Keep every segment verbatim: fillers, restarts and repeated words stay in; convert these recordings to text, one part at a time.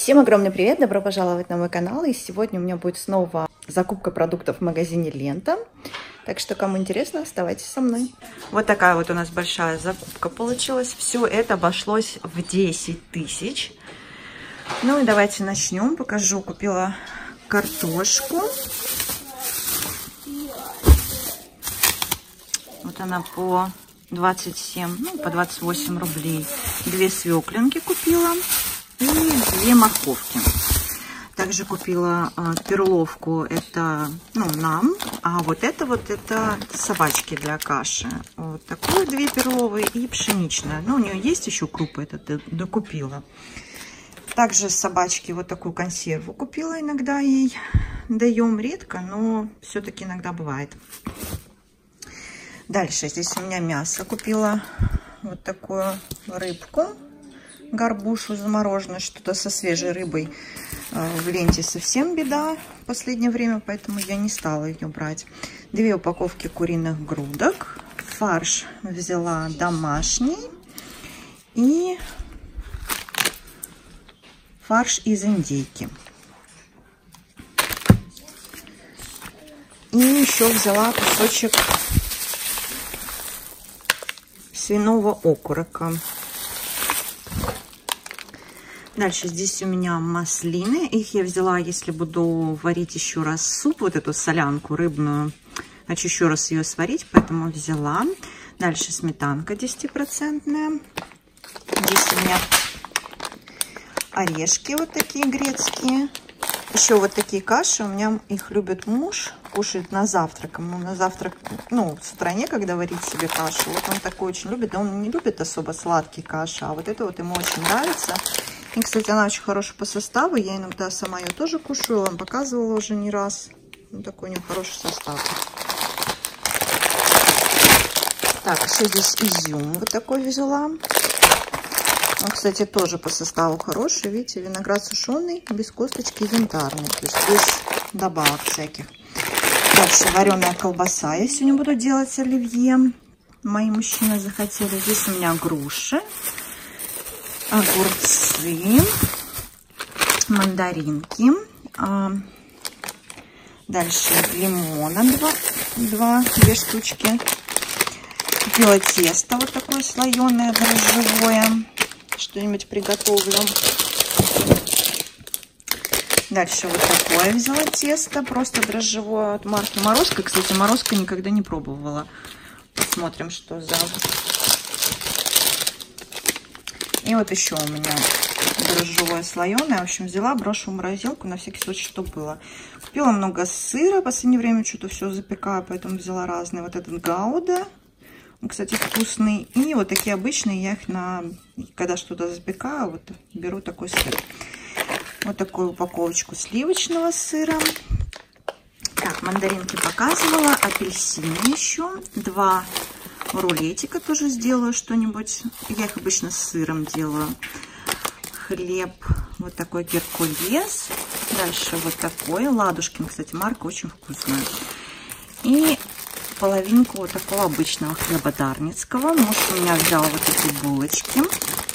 Всем огромный привет, добро пожаловать на мой канал. И сегодня у меня будет снова закупка продуктов в магазине Лента. Так что, кому интересно, оставайтесь со мной. Вот такая вот у нас большая закупка получилась. Все это обошлось в десять тысяч. Ну и давайте начнем. Покажу. Купила картошку. Вот она по двадцать семь, ну по двадцать восемь рублей. Две свеклинки купила. И две морковки. Также купила э, перловку, это ну, нам, а вот это вот это собачки для каши. Вот такую две перловые и пшеничная. Ну, у нее есть еще крупа, это докупила. Также собачки вот такую консерву купила, иногда ей даем редко, но все-таки иногда бывает. Дальше здесь у меня мясо купила, вот такую рыбку. Горбушу замороженную, что-то со свежей рыбой в Ленте совсем беда в последнее время, поэтому я не стала ее брать. Две упаковки куриных грудок, фарш взяла домашний и фарш из индейки. И еще взяла кусочек свиного окорока. Дальше здесь у меня маслины. Их я взяла, если буду варить еще раз суп, вот эту солянку рыбную. Хочу еще раз ее сварить, поэтому взяла. Дальше сметанка десятипроцентная. Здесь у меня орешки вот такие грецкие. Еще вот такие каши. У меня их любит муж. Кушает на завтрак. Ему на завтрак, ну, с утра некогда варить себе кашу. Вот он такой очень любит. Он не любит особо сладкие каши, а вот это вот ему очень нравится. И, кстати, она очень хорошая по составу. Я иногда сама ее тоже кушаю. Он показывала уже не раз. Ну, такой у нее хороший состав. Так, еще здесь изюм вот такой взяла. Он, кстати, тоже по составу хороший. Видите, виноград сушеный, без косточки, янтарный. То есть без добавок всяких. Дальше вареная колбаса. Я сегодня буду делать оливье. Мои мужчины захотели. Здесь у меня груши. Огурцы, мандаринки, дальше лимона два, два, две штучки. Купила тесто вот такое слоеное, дрожжевое, что-нибудь приготовлю. Дальше вот такое взяла тесто, просто дрожжевое от марки Морозко. Кстати, Морозко никогда не пробовала. Посмотрим, что за... И вот еще у меня дрожжевое слоеное. В общем, взяла, брошу в морозилку на всякий случай, что было. Купила много сыра. В последнее время что-то все запекаю, поэтому взяла разные. Вот этот гауда. Он, кстати, вкусный. И вот такие обычные. Я их на... Когда что-то запекаю, вот беру такой сыр. Вот такую упаковочку сливочного сыра. Так, мандаринки показывала. Апельсины еще. Два рулетика тоже сделаю что-нибудь. Я их обычно с сыром делаю. Хлеб вот такой геркулес. Дальше вот такой. Ладушкин, кстати, марка очень вкусная. И половинку вот такого обычного хлеба дарницкого. Муж у меня взял вот эти булочки.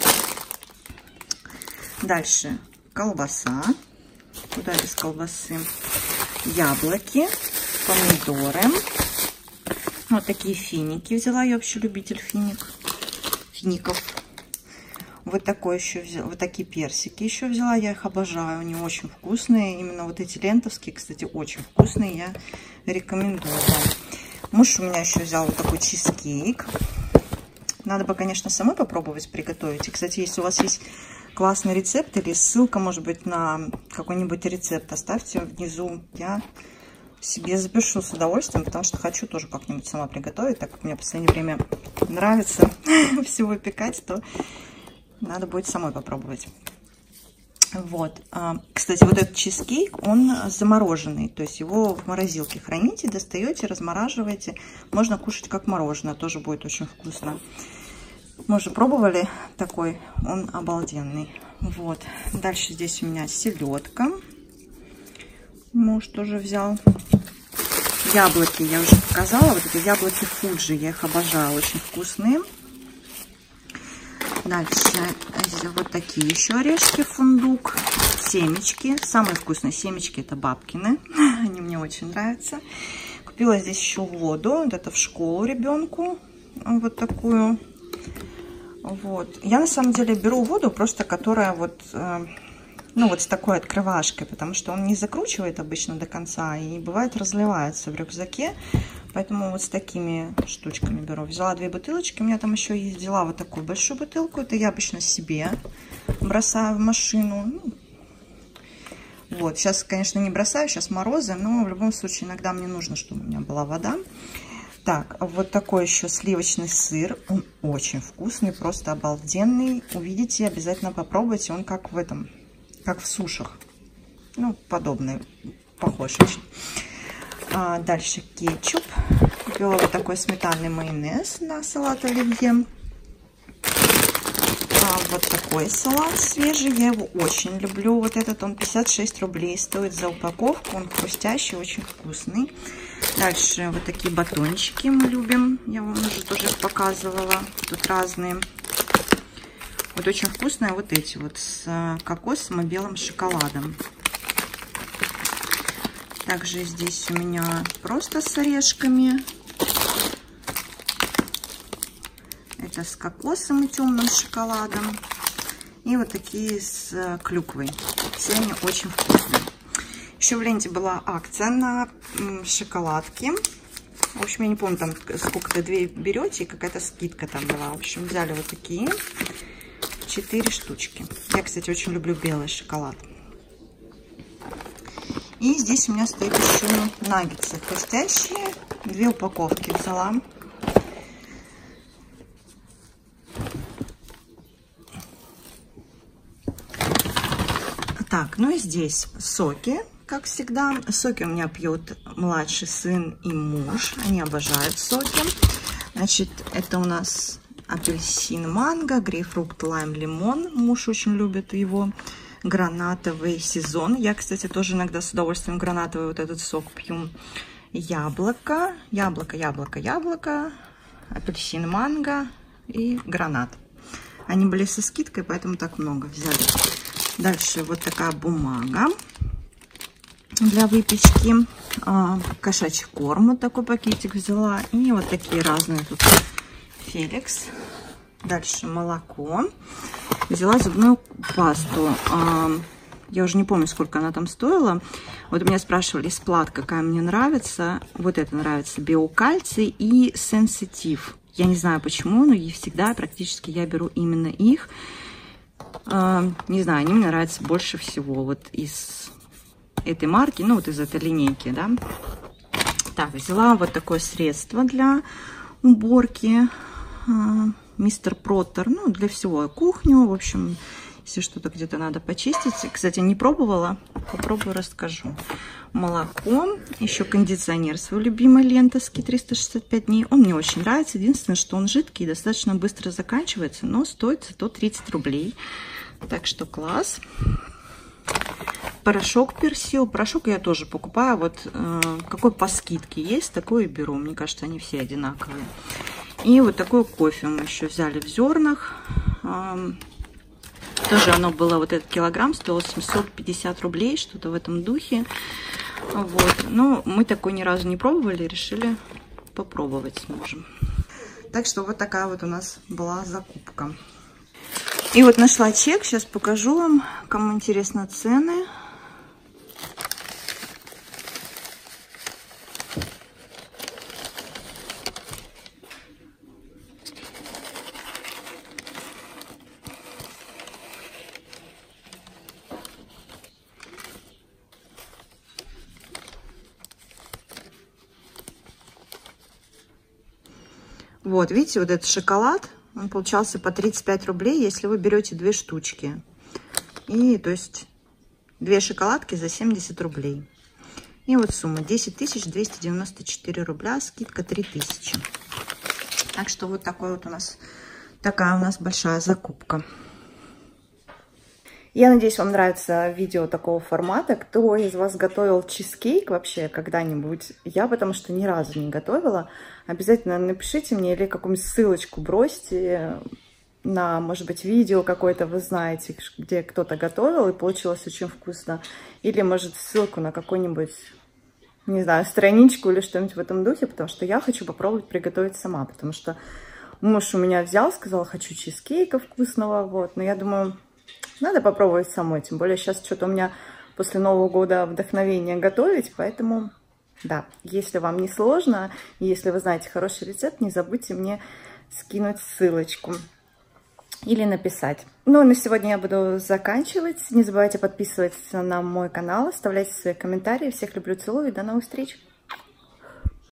Дальше колбаса. Куда без колбасы? Яблоки, помидоры. Вот такие финики взяла. Я вообще любитель финик. Фиников. Вот такой еще взяла. Вот такие персики еще взяла. Я их обожаю. Они очень вкусные. Именно вот эти лентовские, кстати, очень вкусные. Я рекомендую вам. Муж у меня еще взял вот такой чизкейк. Надо бы, конечно, самой попробовать приготовить. И, кстати, если у вас есть классный рецепт или ссылка, может быть, на какой-нибудь рецепт, оставьте внизу. Я себе запишу с удовольствием, потому что хочу тоже как-нибудь сама приготовить, так как мне в последнее время нравится все выпекать, то надо будет самой попробовать. Вот. Кстати, вот этот чизкейк, он замороженный, то есть его в морозилке храните, достаете, размораживаете. Можно кушать как мороженое, тоже будет очень вкусно. Мы уже пробовали такой, он обалденный. Вот. Дальше здесь у меня селедка. Муж тоже взял. Яблоки я уже показала. Вот это яблоки Фуджи. Я их обожаю. Очень вкусные. Дальше вот такие еще орешки, фундук, семечки. Самые вкусные семечки это бабкины. Они мне очень нравятся. Купила здесь еще воду. Вот это в школу ребенку. Вот такую. Вот. Я на самом деле беру воду, просто которая вот, ну вот с такой открывашкой, потому что он не закручивает обычно до конца и бывает разливается в рюкзаке. Поэтому вот с такими штучками беру. Взяла две бутылочки. У меня там еще есть, взяла вот такую большую бутылку. Это я обычно себе бросаю в машину. Вот. Сейчас, конечно, не бросаю, сейчас морозы, но в любом случае иногда мне нужно, чтобы у меня была вода. Так, вот такой еще сливочный сыр. Он очень вкусный, просто обалденный. Увидите, обязательно попробуйте. Он как в этом, как в сушах. Ну, подобный, похож очень. А дальше кетчуп. Купила вот такой сметанный майонез на салат оливье. А вот такой салат свежий. Я его очень люблю. Вот этот он пятьдесят шесть рублей стоит за упаковку. Он хрустящий, очень вкусный. Дальше вот такие батончики мы любим. Я вам уже тоже их показывала. Тут разные. Вот очень вкусные вот эти вот с кокосом и белым шоколадом. Также здесь у меня просто с орешками. Это с кокосом и темным шоколадом. И вот такие с клюквой. Все они очень вкусные. Еще в ленте была акция на шоколадки. В общем, я не помню, там сколько-то две берете, и какая-то скидка там была. В общем, взяли вот такие четыре штучки. Я, кстати, очень люблю белый шоколад. И здесь у меня стоит еще наггетсы хрустящие. Две упаковки взяла. Так, ну и здесь соки, как всегда. Соки у меня пьют младший сын и муж. Они обожают соки. Значит, это у нас апельсин, манго, грейпфрут, лайм, лимон. Муж очень любит его. Гранатовый сезон. Я, кстати, тоже иногда с удовольствием гранатовый вот этот сок пью. Яблоко, яблоко, яблоко, яблоко, апельсин, манго и гранат. Они были со скидкой, поэтому так много взяли. Дальше вот такая бумага для выпечки. Кошачий корм, вот такой пакетик взяла. И вот такие разные тут Феликс. Дальше молоко. Взяла зубную пасту. Я уже не помню, сколько она там стоила. Вот у меня спрашивали сплат, какая мне нравится. Вот это нравится. Биокальций и Сенситив. Я не знаю почему, но и всегда практически я беру именно их. Не знаю, они мне нравятся больше всего. Вот из этой марки, ну вот из этой линейки, да. Так, взяла вот такое средство для уборки. Мистер Проттер, ну, для всего, кухню, в общем, если что-то где-то надо почистить. Кстати, не пробовала, попробую, расскажу. Молоко, еще кондиционер свой любимый, лентовский, триста шестьдесят пять дней. Он мне очень нравится, единственное, что он жидкий и достаточно быстро заканчивается, но стоит зато тридцать рублей. Так что класс. Порошок персил. Порошок я тоже покупаю, вот э, какой по скидке есть, такой и беру. Мне кажется, они все одинаковые. И вот такой кофе мы еще взяли в зернах. Тоже оно было, вот этот килограмм стоило семьсот пятьдесят рублей, что-то в этом духе. Вот. Но мы такой ни разу не пробовали, решили попробовать с мужем. Так что вот такая вот у нас была закупка. И вот нашла чек, сейчас покажу вам, кому интересно цены. Вот, видите, вот этот шоколад, он получался по тридцать пять рублей, если вы берете две штучки. И, то есть, две шоколадки за семьдесят рублей. И вот сумма десять тысяч двести девяносто четыре рубля, скидка три тысячи. Так что вот такой вот у нас, такая у нас большая закупка. Я надеюсь, вам нравится видео такого формата. Кто из вас готовил чизкейк вообще когда-нибудь? Я потому что ни разу не готовила. Обязательно напишите мне или какую-нибудь ссылочку бросьте. на, может быть, видео какое-то вы знаете, где кто-то готовил и получилось очень вкусно. Или, может, ссылку на какой-нибудь, не знаю, страничку или что-нибудь в этом духе, потому что я хочу попробовать приготовить сама, потому что муж у меня взял, сказал, хочу чизкейка вкусного, вот, но я думаю, надо попробовать самой, тем более сейчас что-то у меня после Нового года вдохновение готовить, поэтому, да, если вам не сложно, если вы знаете хороший рецепт, не забудьте мне скинуть ссылочку или написать. Ну, на сегодня я буду заканчивать. Не забывайте подписываться на мой канал, оставляйте свои комментарии. Всех люблю, целую и до новых встреч!